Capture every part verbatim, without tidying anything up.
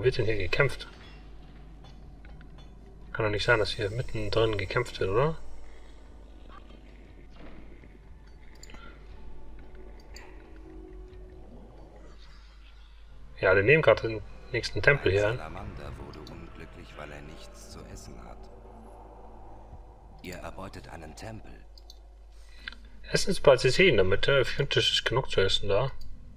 wird denn hier gekämpft? Kann doch nicht sein, dass hier mittendrin gekämpft wird, oder? Ja, wir nehmen gerade den nächsten Tempel hier an. Salamander wurde unglücklich, weil er nichts zu essen hat. Ihr erbeutet einen Tempel. Essensplatz ist hier in der Mitte. Ich finde, das ist genug zu essen da.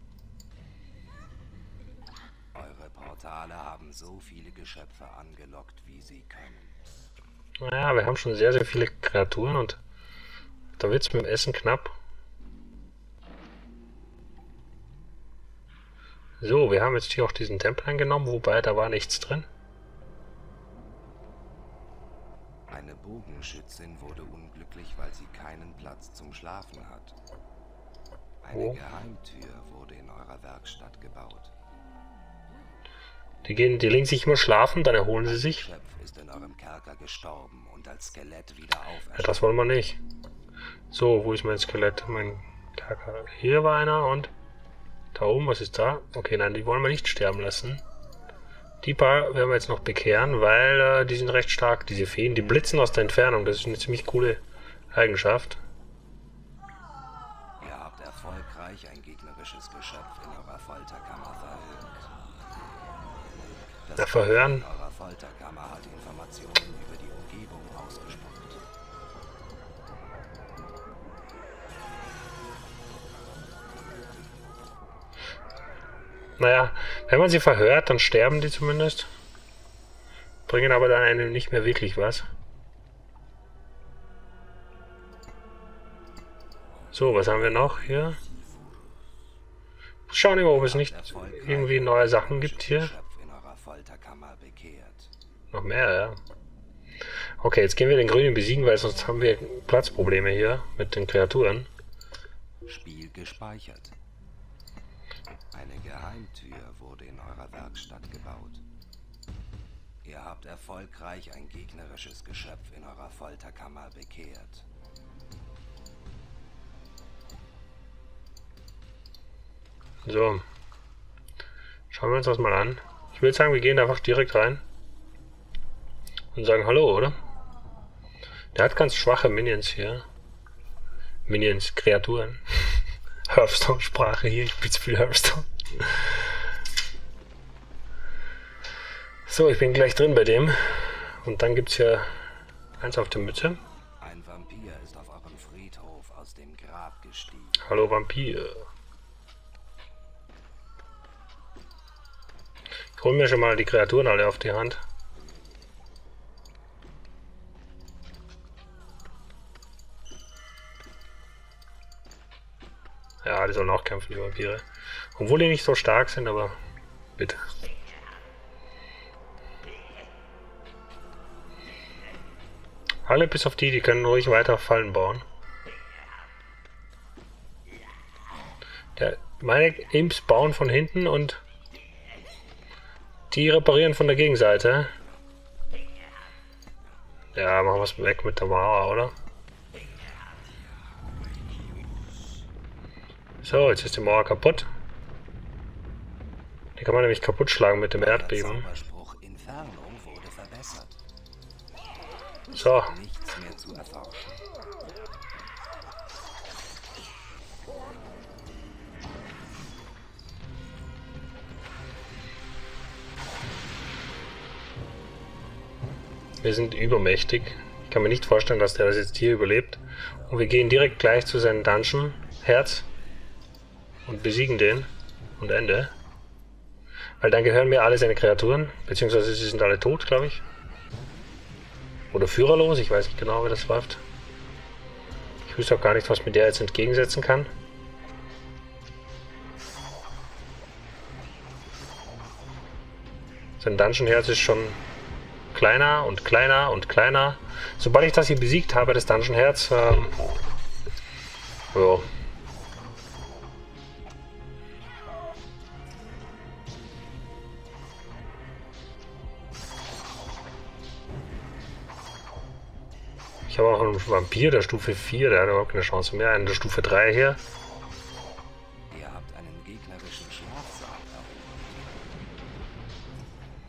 Eure Portale haben so viele Geschöpfe angelockt, wie sie können. Naja, wir haben schon sehr, sehr viele Kreaturen und da wird es mit dem Essen knapp. So, wir haben jetzt hier auch diesen Tempel eingenommen, wobei da war nichts drin. Eine Bogenschützin wurde unglücklich, weil sie keinen Platz zum Schlafen hat. Eine Oh. Geheimtür wurde in eurer Werkstatt gebaut. Die gehen, die legen sich immer schlafen, dann erholen sie sich. Geschöpf ist in eurem Kerker gestorben und als Skelett wieder auferstanden. Ja, das wollen wir nicht. So, wo ist mein Skelett? Mein Kerker. Hier war einer und da oben, was ist da? Okay, nein, die wollen wir nicht sterben lassen. Die paar werden wir jetzt noch bekehren, weil äh, die sind recht stark, diese Feen. Die blitzen aus der Entfernung, das ist eine ziemlich coole Eigenschaft. Ihr habt erfolgreich ein gegnerisches Geschöpf in eurer Folterkammer verhört. Das Na, verhören. in eurer Folterkammer hat Informationen über die Umgebung ausgespuckt. Naja, wenn man sie verhört, dann sterben die zumindest. Bringen aber dann einem nicht mehr wirklich was. So, was haben wir noch hier? Schauen wir mal, ob es nicht irgendwie neue Sachen gibt hier. Geschöpf in eurer Folterkammer bekehrt. Noch mehr, ja. Okay, jetzt gehen wir den Grünen besiegen, weil sonst haben wir Platzprobleme hier mit den Kreaturen. Spiel gespeichert. Eine Geheimtür wurde in eurer Werkstatt gebaut. Ihr habt erfolgreich ein gegnerisches Geschöpf in eurer Folterkammer bekehrt. So. Schauen wir uns das mal an. Ich würde sagen, wir gehen einfach direkt rein. Und sagen Hallo, oder? Der hat ganz schwache Minions hier. Minions, Kreaturen. Hearthstone-Sprache hier, ich spiele viel Hearthstone. So, ich bin gleich drin bei dem. Und dann gibt es hier eins auf der Mitte. Ein Vampir ist auf eurem Friedhof aus dem Grab gestiegen. Hallo Vampir. Ich hole mir schon mal die Kreaturen alle auf die Hand. Ja, die sollen auch kämpfen, die Vampire. Obwohl die nicht so stark sind, aber bitte. Alle bis auf die, die können ruhig weiter Fallen bauen. Der, meine Imps bauen von hinten und die reparieren von der Gegenseite. Ja, machen wir es weg mit der Mauer, oder? So, jetzt ist die Mauer kaputt. Die kann man nämlich kaputt schlagen mit dem Erdbeben. Der Zauberspruch Infernum wurde verbessert. So, Nichts mehr zu erforschen. wir sind übermächtig. Ich kann mir nicht vorstellen, dass der das jetzt hier überlebt. Und wir gehen direkt gleich zu seinem Dungeon, Herz, und besiegen den. Und Ende. Weil dann gehören mir alle seine Kreaturen, beziehungsweise sie sind alle tot, glaube ich. Oder führerlos, ich weiß nicht genau, wie das läuft. Ich wüsste auch gar nicht, was mir der jetzt entgegensetzen kann. Sein Dungeon-Herz ist schon kleiner und kleiner und kleiner. Sobald ich das hier besiegt habe, das Dungeon-Herz, ähm, ja. Ich habe auch einen Vampir der Stufe vier, der hat überhaupt keine Chance mehr. Einen der Stufe drei hier. Ihr habt einen gegnerischen Schlafsaal erobert.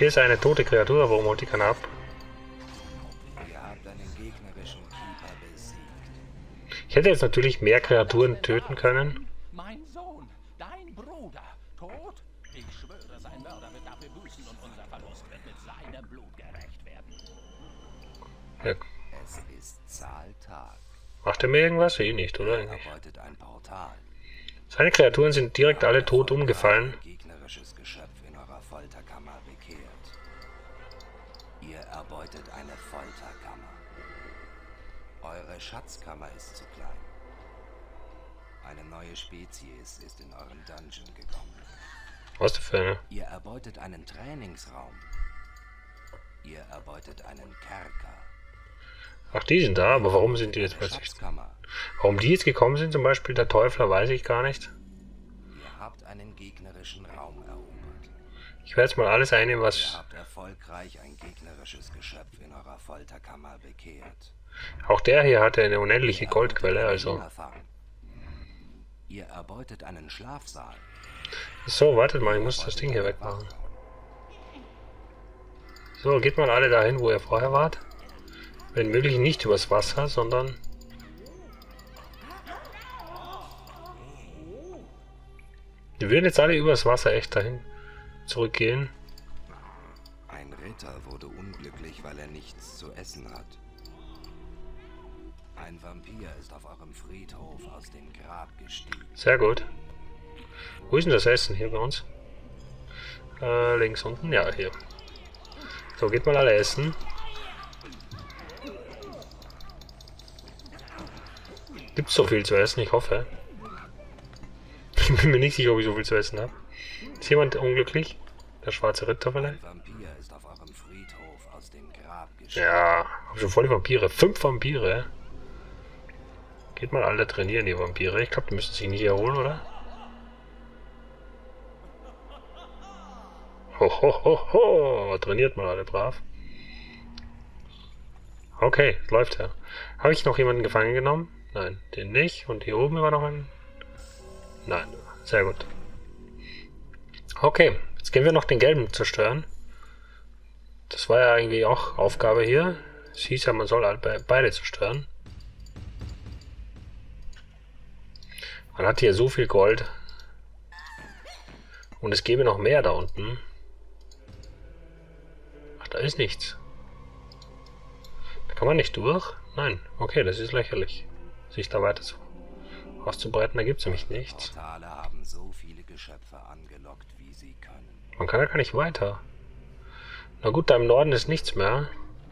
Hier ist eine tote Kreatur, warum holt die keiner ab? Ihr habt einen gegnerischen Keeper besiegt. Ich hätte jetzt natürlich mehr Kreaturen töten können. Mein Sohn, dein Bruder, tot? Ich schwöre, sein Mörder wird dafür büßen und unser Verlust wird mit seinem Blut gerecht werden. Ja. Es ist Zahltag. Macht er mir irgendwas? Eh nicht, oder? Ihr Eigentlich. erbeutet ein Portal. Seine Kreaturen sind direkt alle tot umgefallen. Ein gegnerisches Geschöpf in eurer Folterkammer bekehrt. Ihr erbeutet eine Folterkammer. Eure Schatzkammer ist zu klein. Eine neue Spezies ist in euren Dungeon gekommen. Was denn für eine? Ihr erbeutet einen Trainingsraum. Ihr erbeutet einen Kerker. Ach, die sind da, aber warum sind die jetzt Eine plötzlich? Schatzkammer. Warum die jetzt gekommen sind, zum Beispiel der Teufler, weiß ich gar nicht. Ihr habt einen gegnerischen Raum erobert. Ich werde jetzt mal alles einnehmen, Ihr was... habt erfolgreich ein gegnerisches Geschöpf in eurer Folterkammer bekehrt. Auch der hier hatte eine unendliche Ihr Goldquelle, erbeutet einen also... Hühnerfang. Ihr erbeutet einen Schlafsaal. So, wartet mal, ich muss das Ding hier wegmachen. So, geht mal alle dahin, wo ihr vorher wart. Wenn möglich nicht übers Wasser, sondern... Wir würden jetzt alle übers Wasser echt dahin zurückgehen. Ein Ritter wurde unglücklich, weil er nichts zu essen hat. Ein Vampir ist auf eurem Friedhof aus dem Grab gestiegen. Sehr gut. Wo ist denn das Essen hier bei uns? Äh, links unten? Ja, hier. So, geht mal alle essen. Gibt's so viel zu essen? Ich hoffe. Ich bin mir nicht sicher, ob ich so viel zu essen habe. Ist jemand unglücklich? Der schwarze Ritter vielleicht? Ein Vampir ist auf eurem Friedhof aus dem Grab gestiegen. Ja, hab schon voll die Vampire. Fünf Vampire. Geht mal alle trainieren, die Vampire. Ich glaube, die müssen sich nicht erholen, oder? Ho, ho, ho, ho. Trainiert mal alle brav. Okay, läuft ja. Habe ich noch jemanden gefangen genommen? Nein, den nicht. Und hier oben war noch ein... Nein, sehr gut. Okay, jetzt gehen wir noch den gelben zerstören. Das war ja irgendwie auch Aufgabe hier. Es hieß ja, man soll halt be beide zerstören. Man hat hier so viel Gold. Und es gäbe noch mehr da unten. Ach, da ist nichts. Da kann man nicht durch? Nein. Okay, das ist lächerlich. Sich da weiter zu auszubreiten, da gibt es nämlich nichts. Portale haben so viele Geschöpfe angelockt, wie sie können. Man kann ja gar nicht weiter. Na gut, da im Norden ist nichts mehr.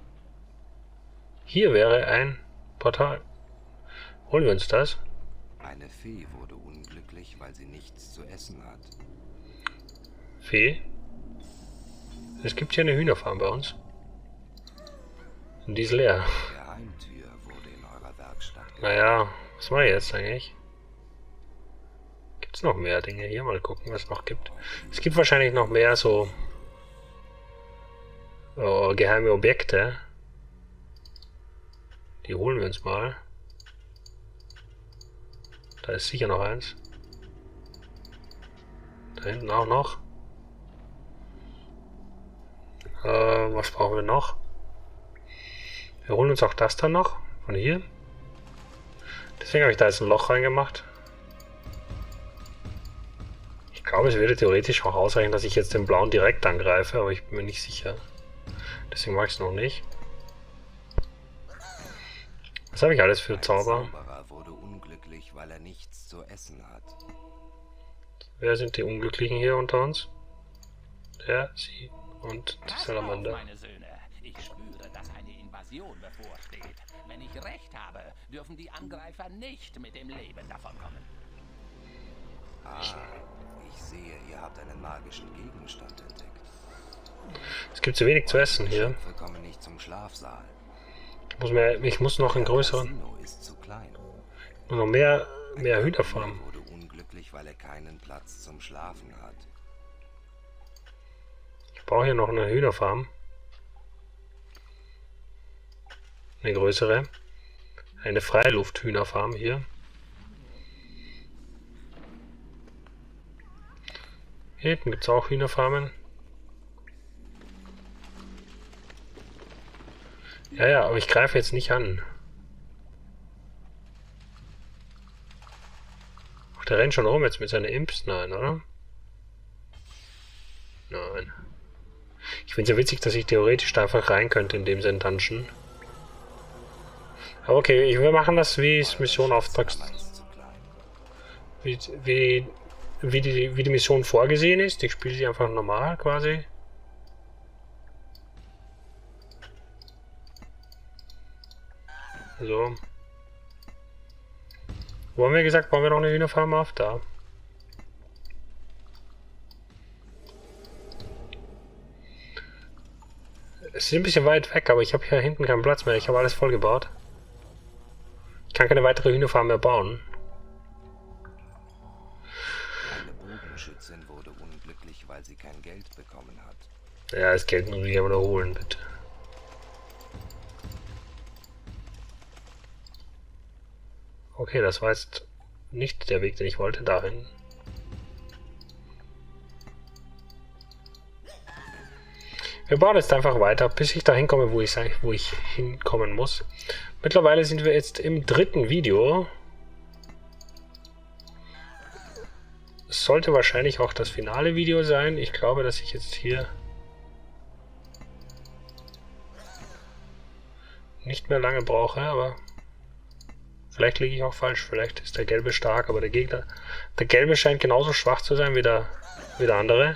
Hier wäre ein Portal. Holen wir uns das? Eine Fee wurde unglücklich, weil sie nichts zu essen hat. Fee? Es gibt hier eine Hühnerfarm bei uns. Und die ist leer. Die Geheimtür wurde in eurer Werkstatt gefunden. Naja, was mache ich jetzt eigentlich? Gibt es noch mehr Dinge? Hier mal gucken, was es noch gibt. Es gibt wahrscheinlich noch mehr so oh, geheime Objekte. Die holen wir uns mal. Da ist sicher noch eins. Da hinten auch noch. Äh, was brauchen wir noch? Wir holen uns auch das dann noch. Von hier. Deswegen habe ich da jetzt ein Loch reingemacht. Ich glaube, es würde theoretisch auch ausreichen, dass ich jetzt den blauen direkt angreife, aber ich bin mir nicht sicher. Deswegen mache ich es noch nicht. Was habe ich alles für Ein Zauber? Zauberer wurde unglücklich, weil er nichts zu essen hat. Wer sind die Unglücklichen hier unter uns? Der, sie und die Passt auf, Salamander. meine Söhne. Ich spüre, dass eine Invasion bevorsteht. Wenn ich recht habe, dürfen die Angreifer nicht mit dem Leben davonkommen. Ah, ich sehe, ihr habt einen magischen Gegenstand entdeckt. Es gibt zu wenig zu essen hier. Geschöpfe kommen nicht zum Schlafsaal. Ich muss, mehr, ich muss noch einen Der größeren, Casino ist zu klein. muss noch mehr, Ein mehr Vampir Hühnerfarmen. wurde unglücklich, weil er keinen Platz zum Schlafen hat. Ich brauche hier noch eine Hühnerfarm. Eine größere. Eine Freilufthühnerfarm hier. Hier hinten gibt es auch Hühnerfarmen. Ja, ja, aber ich greife jetzt nicht an. Ach, der rennt schon rum jetzt mit seinen Imps? Nein, oder? Nein. Ich finde es ja witzig, dass ich theoretisch da einfach rein könnte in dem Sinn Dungeon. Aber okay, ich will machen das, wie es Mission Auftrag... Wie, wie, wie, die, wie die Mission vorgesehen ist. Ich spiele sie einfach normal quasi. So. Wo haben wir gesagt, bauen wir noch eine Hühnerfarm auf? Da. Es ist ein bisschen weit weg, aber ich habe hier hinten keinen Platz mehr. Ich habe alles voll gebaut. Ich kann keine weitere Hühnerfarm mehr bauen. Eine Bogenschützin wurde unglücklich, weil sie kein Geld bekommen hat. Ja, das Geld muss ich aber noch holen, bitte. Okay, das war jetzt nicht der Weg, den ich wollte, dahin. Wir bauen jetzt einfach weiter, bis ich dahin komme, wo ich, wo ich hinkommen muss. Mittlerweile sind wir jetzt im dritten Video. Es sollte wahrscheinlich auch das finale Video sein. Ich glaube, dass ich jetzt hier nicht mehr lange brauche, aber vielleicht liege ich auch falsch. Vielleicht ist der Gelbe stark, aber der Gegner, der Gelbe scheint genauso schwach zu sein wie der, wie der andere.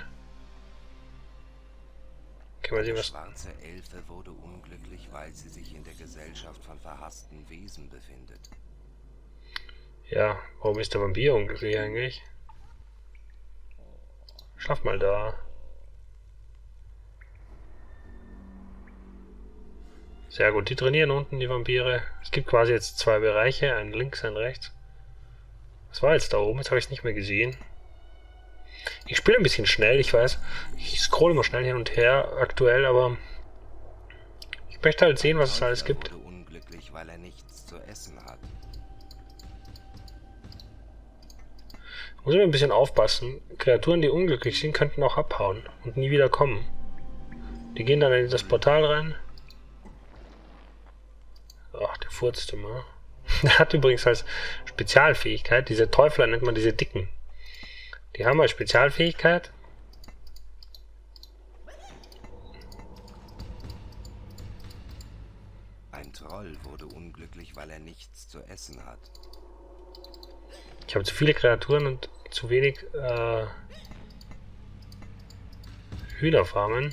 Okay, mal sehen, was... Schwarze Elfe wurde unglücklich, weil sie sich in der Gesellschaft von verhassten Wesen befindet. Ja, warum ist der Vampir unglücklich eigentlich? Schlaf mal da. Sehr gut, die trainieren unten, die Vampire. Es gibt quasi jetzt zwei Bereiche, einen links, einen rechts. Was war jetzt da oben? Jetzt habe ich es nicht mehr gesehen. Ich spiele ein bisschen schnell, ich weiß. Ich scrolle immer schnell hin und her aktuell, aber ich möchte halt sehen, was es alles gibt. Wurde unglücklich, weil er nichts zu essen hat. Muss ich ein bisschen aufpassen. Kreaturen, die unglücklich sind, könnten auch abhauen und nie wieder kommen. Die gehen dann in das Portal rein. Ach, der furzt immer. Der hat übrigens als Spezialfähigkeit, diese Teufler nennt man diese Dicken. Die haben als Spezialfähigkeit. Ein Troll wurde unglücklich, weil er nichts zu essen hat. Ich habe zu viele Kreaturen und zu wenig äh, Hühnerfarmen.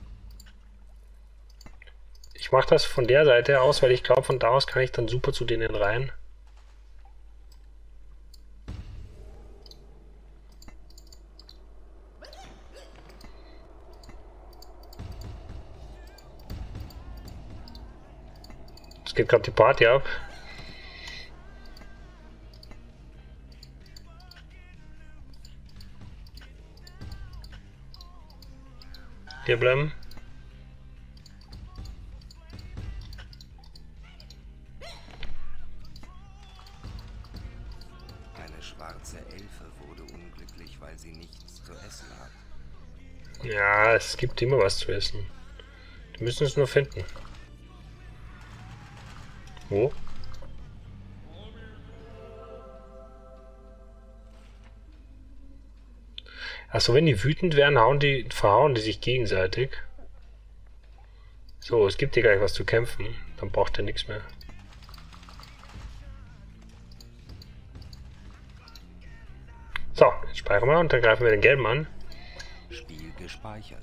Ich mache das von der Seite aus, weil ich glaube, von da aus kann ich dann super zu denen rein. Es geht gerade die Party ab. Hier bleiben. Eine schwarze Elfe wurde unglücklich, weil sie nichts zu essen hat. Ja, es gibt immer was zu essen. Die müssen es nur finden. Wo? Achso, wenn die wütend werden, hauen die, verhauen die sich gegenseitig. So, es gibt hier gleich was zu kämpfen. Dann braucht ihr nichts mehr. So, jetzt speichern wir und dann greifen wir den Gelben an. Spiel gespeichert.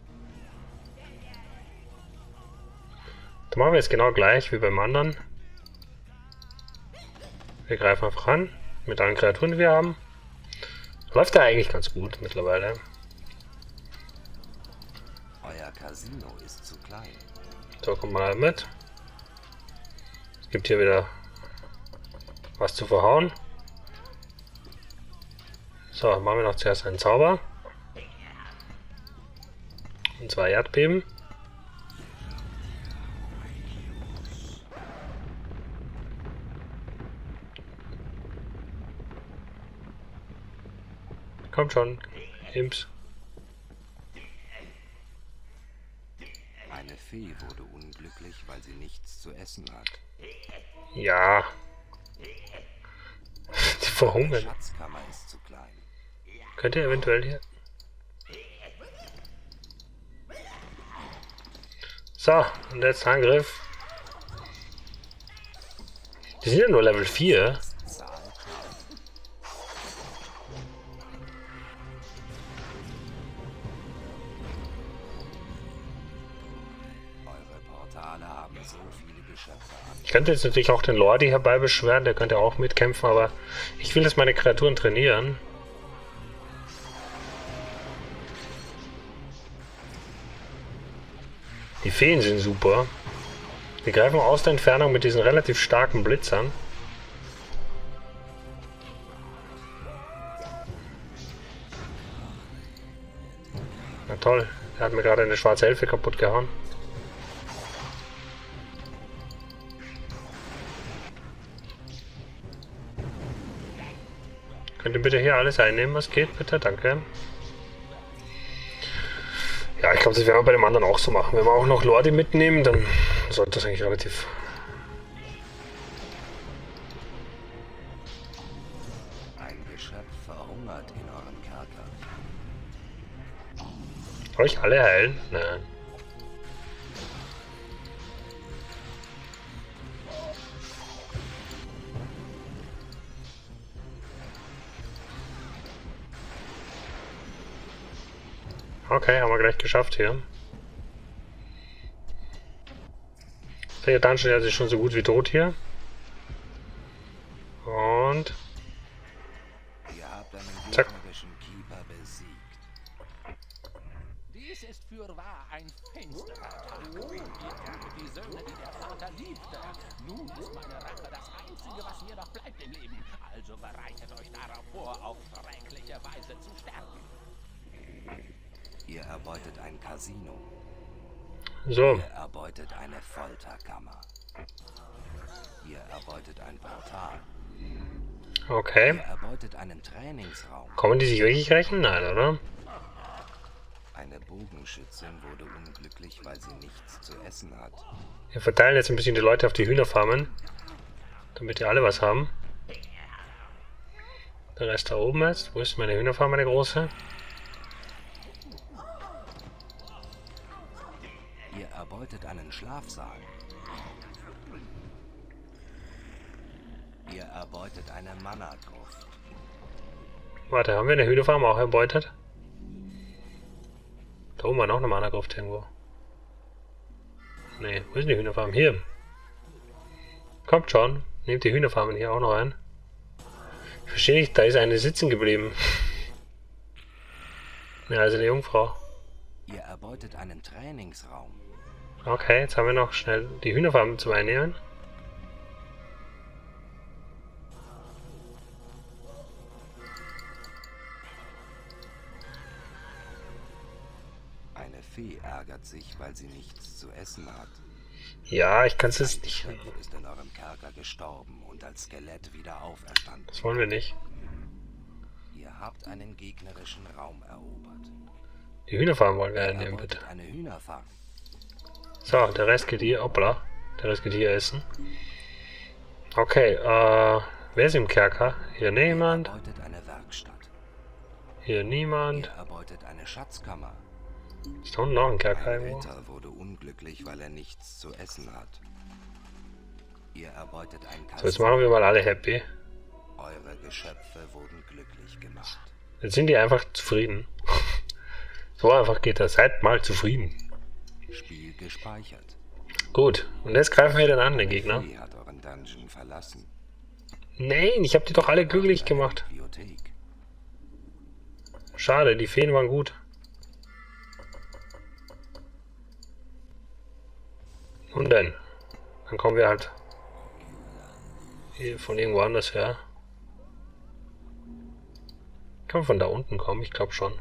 Dann machen wir jetzt genau gleich wie beim anderen. Wir greifen einfach an mit allen Kreaturen, die wir haben. Läuft ja eigentlich ganz gut mittlerweile. Euer Casino ist zu klein. So, kommt mal mit. Es gibt hier wieder was zu verhauen. So, machen wir noch zuerst einen Zauber. Und zwar Erdbeben. Kommt schon, Imps. Eine Fee wurde unglücklich, weil sie nichts zu essen hat. Ja. Die Die verhungern. Schatzkammer ist zu klein. Könnt ihr eventuell hier... So, und jetzt Angriff. Die sind ja nur Level vier. Zahl klein. Eure Portale haben so viele Geschöpfe an. Ich könnte jetzt natürlich auch den Lordi herbeibeschweren, der könnte auch mitkämpfen, aber ich will, dass meine Kreaturen trainieren. Die Feen sind super. Die greifen aus der Entfernung mit diesen relativ starken Blitzern. Na toll, er hat mir gerade eine schwarze Elfe kaputt gehauen. Könnt ihr bitte hier alles einnehmen, was geht, bitte? Danke. Ja, ich glaube, das werden wir bei dem anderen auch so machen. Wenn wir auch noch Lordi mitnehmen, dann sollte das eigentlich relativ... Ein Geschöpf verhungert in eurem Kerker. Soll ich alle heilen? Nein. Okay, haben wir gleich geschafft hier. Der Dungeon ist schon so gut wie tot hier. Und... Ihr habt einen Zack. gegnerischen Keeper besiegt. Dies ist fürwahr ein finsterer Tag. Ihr tötet die Söhne, die der Vater liebte. Nun ist meine Rache das Einzige, was mir noch bleibt im Leben. Also bereitet euch darauf vor, auf schreckliche Weise zu sterben. Ihr erbeutet ein Casino. so. Ihr erbeutet eine Folterkammer. Ihr erbeutet ein Portal. Okay. Ihr erbeutet einen Trainingsraum. Kommen die sich wirklich rächen? Nein, oder? Eine Bogenschützin wurde unglücklich, weil sie nichts zu essen hat. Wir verteilen jetzt ein bisschen die Leute auf die Hühnerfarmen. Damit die alle was haben. Der Rest da oben jetzt. Wo ist meine Hühnerfarm, meine große? Ihr erbeutet einen Schlafsaal. Ihr erbeutet eine Mana-Gruft. Warte, haben wir eine Hühnerfarm auch erbeutet? Da oben war noch eine Mana-Gruft irgendwo. Nee, wo ist denn die Hühnerfarm? Hier. Kommt schon. Nehmt die Hühnerfarmen hier auch noch ein. Ich verstehe nicht, da ist eine sitzen geblieben. Ja, also eine Jungfrau. Ihr erbeutet einen Trainingsraum. Okay, jetzt haben wir noch schnell die Hühnerfarmen zum Einnehmen. Eine Fee ärgert sich, weil sie nichts zu essen hat. Ja, ich kann es jetzt Ein nicht. Geschöpf ist in eurem Kerker gestorben und als Skelett wieder auferstanden. Das wollen wir nicht. Ihr habt einen gegnerischen Raum erobert. Die Hühnerfarm wollen wir Ihr einnehmen, erbeutet bitte. eine Hühnerfarm. So, der Rest geht hier. Hoppla. Der Rest geht hier essen. Okay, äh. Wer ist im Kerker? Hier Ihr niemand. erbeutet eine Werkstatt. Hier niemand. Ihr erbeutet eine Schatzkammer. Ist da unten noch ein Kerker Ein irgendwo? Ritter wurde unglücklich, weil er nichts zu essen hat. Ihr erbeutet ein So, jetzt Casino. machen wir mal alle happy. Eure Geschöpfe wurden glücklich gemacht. Jetzt sind die einfach zufrieden. So einfach geht das. Seid mal zufrieden. Spiel gespeichert. Gut, und jetzt greifen wir den an, den Gegner. Fee hat euren Dungeon verlassen. Nein, ich habe die doch alle glücklich gemacht. Bibliothek. Schade, die Feen waren gut. Und dann? Dann kommen wir halt hier von irgendwo anders her. Kann man von da unten kommen? Ich glaube schon.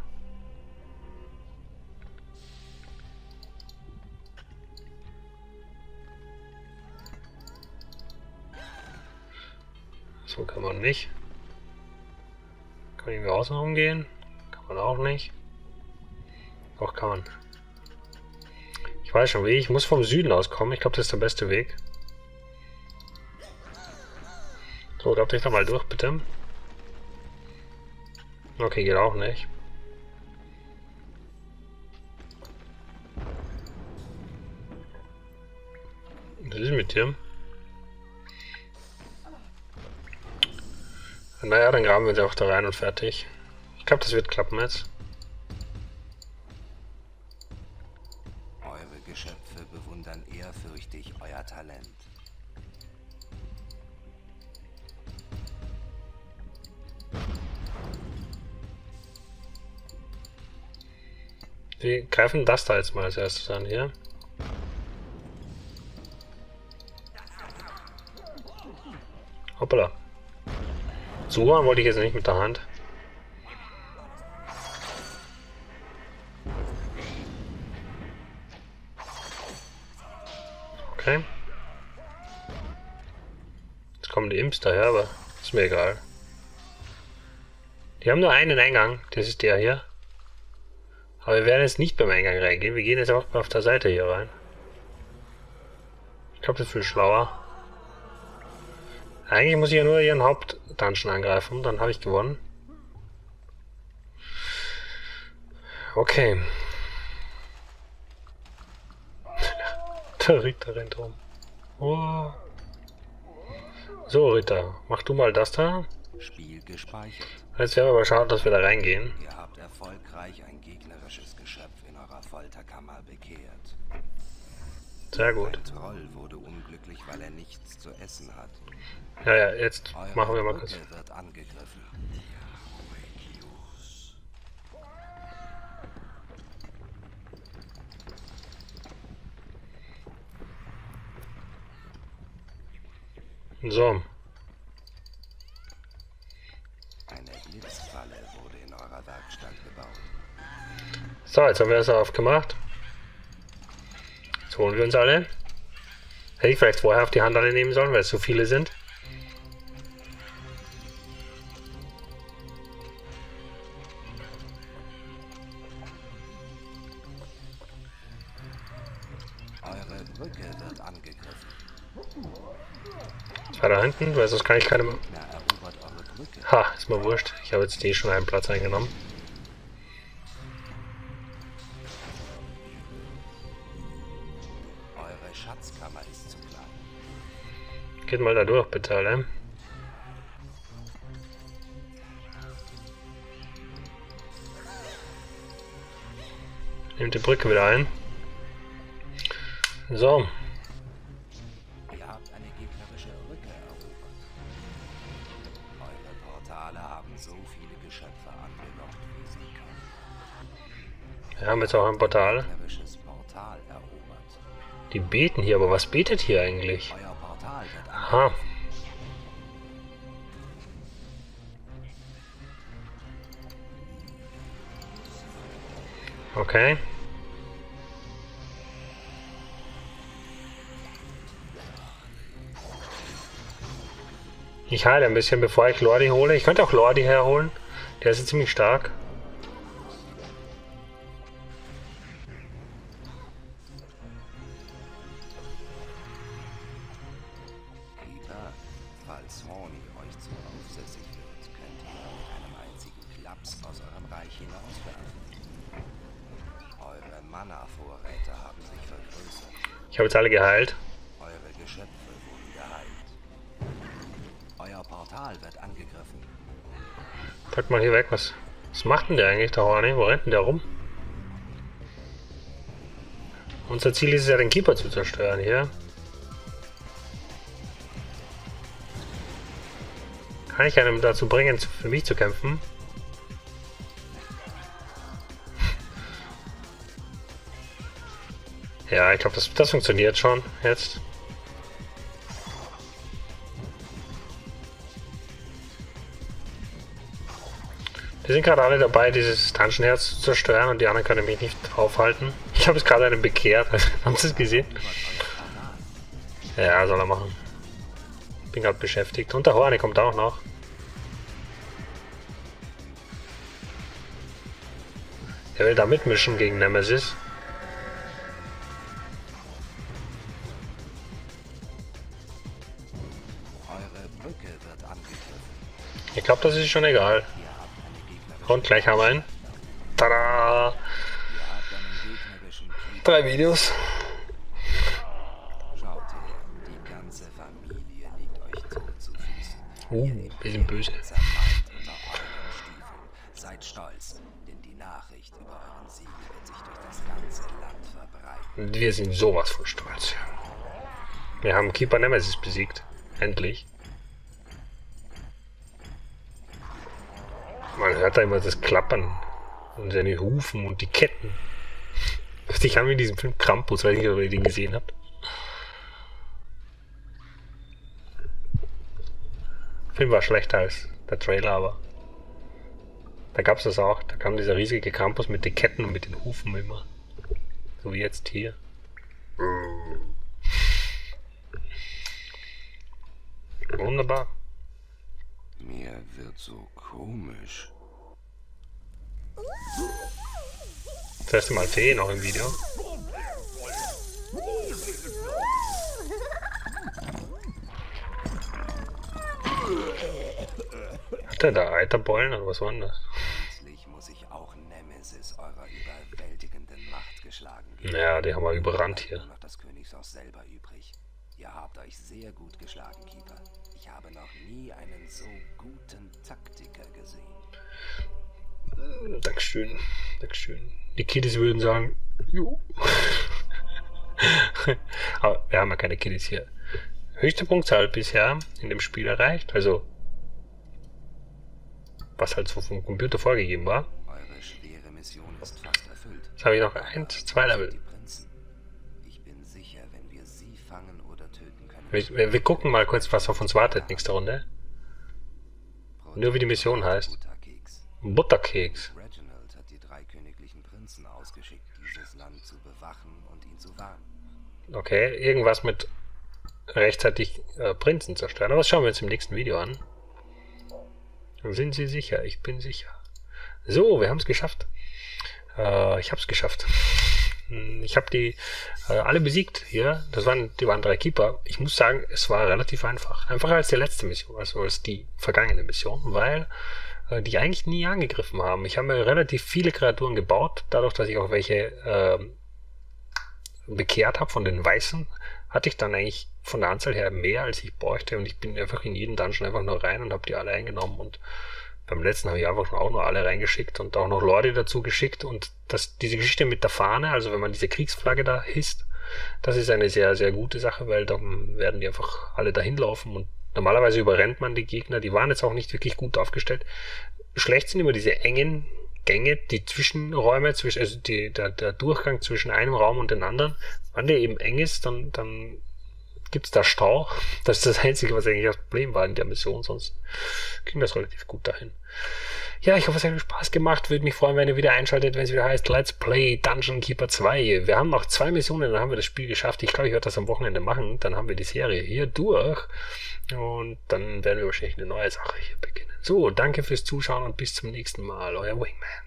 So kann man nicht. Kann man irgendwie außen rumgehen? Kann man auch nicht. Doch, kann man. Ich weiß schon wie. Ich muss vom Süden aus kommen. Ich glaube, das ist der beste Weg. So, glaubt euch da mal durch, bitte. Okay, geht auch nicht. Was ist mit dir? Naja, dann graben wir uns auch da rein und fertig. Ich glaube, das wird klappen jetzt. Eure Geschöpfe bewundern ehrfürchtig euer Talent. Wir greifen das da jetzt mal als erstes an hier. Hoppala. So wollte ich jetzt nicht mit der Hand. Okay. Jetzt kommen die Imps daher, aber ist mir egal. Die haben nur einen Eingang, das ist der hier. Aber wir werden jetzt nicht beim Eingang reingehen, wir gehen jetzt auch auf der Seite hier rein. Ich glaube, das ist viel schlauer. Eigentlich muss ich ja nur ihren Hauptdungeon angreifen, dann habe ich gewonnen. Okay. Der Ritter rennt rum. Oh. So, Ritter, mach du mal das da. Spiel gespeichert. Jetzt werden wir aber schauen, dass wir da reingehen. Ihr habt erfolgreich ein gegnerisches Geschöpf in eurer Folterkammer bekehrt. Sehr gut. Ein Troll wurde unglücklich, weil er nichts zu essen hat. Ja, ja, jetzt Eure machen wir mal kurz. Brücke wird angegriffen. So. Eine Blitzfalle wurde in eurer Werkstatt gebaut. So, jetzt haben wir das aufgemacht. Jetzt holen wir uns alle. Hätte ich vielleicht vorher auf die Hand alle nehmen sollen, weil es so viele sind. Eure Brücke wird angegriffen. Zwei da hinten, weil sonst kann ich keine mehr. Na, erobert eure Brücke. Ha, ist mir wurscht. Ich habe jetzt die schon einen Platz eingenommen. Eure Schatzkammer ist zu klein. Geht mal da durch, bitte alle. Nehmt die Brücke wieder ein. So. Ihr habt eine gegnerische Brücke erobert. Eure Portale haben so viele Geschöpfe angelockt, wie sie können. Wir haben jetzt auch ein Portal. Gegnerisches Portal erobert. Die beten hier, aber was betet hier eigentlich? Euer Portal wird Aha. Okay. Ich heile ein bisschen, bevor ich Lordi hole. Ich könnte auch Lordi herholen. Der ist ziemlich stark. Keeper, falls Horny euch zu aufsässig wird, könnt ihr mit einem einzigen Klaps aus eurem Reich hinauswerfen. Eure Mana-Vorräte haben sich vergrößert. Ich habe jetzt alle geheilt. Eure Geschöpfe wurden geheilt. Euer Portal wird angegriffen. Pack mal hier weg. Was, was macht denn der eigentlich, der Horny? Wo rennt denn der rum? Unser Ziel ist es ja, den Keeper zu zerstören hier. Kann ich einem dazu bringen, für mich zu kämpfen? Ja, ich glaube, das, das funktioniert schon jetzt. Wir sind gerade alle dabei, dieses Dungeon-Herz zu zerstören und die anderen können mich nicht aufhalten. Ich habe es gerade einen bekehrt, haben Sie es gesehen? Ja, soll er machen. Bin gerade beschäftigt. Und der Horny kommt auch noch. Er will da mitmischen gegen Nemesis. glaube, das ist schon egal. Und gleich haben wir einen. Tada! Drei Videos. Schaut her, die ganze Familie liegt euch tot zu Füßen. Uh, bisschen böse. Zermalmt unter euren Stiefeln. Seid stolz, denn die Nachricht über euren Sieg wird sich durch das ganze Land verbreiten. Wir sind sowas von stolz. Wir haben Keeper Nemesis besiegt. Endlich. Man hört da immer das Klappern und seine Hufen und die Ketten. Ich habe in diesem Film Krampus, weiß nicht, ob ihr den gesehen habt. Der Film war schlechter als der Trailer, aber da gab es das auch. Da kam dieser riesige Krampus mit den Ketten und mit den Hufen immer. So wie jetzt hier. Wunderbar. Mir wird so komisch. Das erste Mal Fee noch im Video. Hat er da Eiterbeulen oder was war denn das? Schließlich muss ich auch Nemesis eurer überwältigenden Macht geschlagen geben. Naja, die haben wir überrannt hier. Nur noch das Königshaus selber übrig. Ihr habt euch sehr gut geschlagen, Keeper. Ich habe noch nie einen so guten Taktiker gesehen. Dankeschön, Dankeschön. Die Kiddies würden sagen, jo. Aber wir haben ja keine Kiddies hier. Höchste Punktzahl bisher in dem Spiel erreicht, also was halt so vom Computer vorgegeben war. Eure schwere Mission ist fast erfüllt. Jetzt habe ich noch eins, zwei Level. Die Prinzen. Ich bin sicher, wenn wir sie fangen oder töten können. Wir, wir gucken mal kurz, was auf uns wartet nächste Runde. Nur wie die Mission heißt. Butterkeks. Butterkeks. Reginald hat die drei königlichen Prinzen ausgeschickt, dieses Land zu bewachen und ihn zu warnen. Okay, irgendwas mit rechtzeitig äh, Prinzen zerstören. Aber das schauen wir uns im nächsten Video an. Sind Sie sicher? Ich bin sicher. So, wir haben es geschafft. Äh, ich habe es geschafft. Ich habe die äh, alle besiegt hier. Das waren, die waren drei Keeper. Ich muss sagen, es war relativ einfach. Einfacher als die letzte Mission, also als die vergangene Mission, weil äh, die eigentlich nie angegriffen haben. Ich habe mir relativ viele Kreaturen gebaut, dadurch, dass ich auch welche äh, bekehrt habe von den Weißen, hatte ich dann eigentlich von der Anzahl her mehr, als ich bräuchte, und ich bin einfach in jeden Dungeon einfach nur rein und habe die alle eingenommen, und beim letzten habe ich einfach auch nur alle reingeschickt und auch noch Lordi dazu geschickt, und das, diese Geschichte mit der Fahne, also wenn man diese Kriegsflagge da hisst, das ist eine sehr, sehr gute Sache, weil dann werden die einfach alle dahin laufen, und normalerweise überrennt man die Gegner, die waren jetzt auch nicht wirklich gut aufgestellt. Schlecht sind immer diese engen Gänge, die Zwischenräume, zwischen, also die, der, der Durchgang zwischen einem Raum und den anderen. Wenn der eben eng ist, dann, dann gibt es da Stau. Das ist das Einzige, was eigentlich das Problem war in der Mission, sonst ging das relativ gut dahin. Ja, ich hoffe, es hat euch Spaß gemacht. Würde mich freuen, wenn ihr wieder einschaltet, wenn es wieder heißt Let's Play Dungeon Keeper zwei. Wir haben noch zwei Missionen, dann haben wir das Spiel geschafft. Ich glaube, ich werde das am Wochenende machen. Dann haben wir die Serie hier durch. Und dann werden wir wahrscheinlich eine neue Sache hier beginnen. So, danke fürs Zuschauen und bis zum nächsten Mal. Euer Wingman.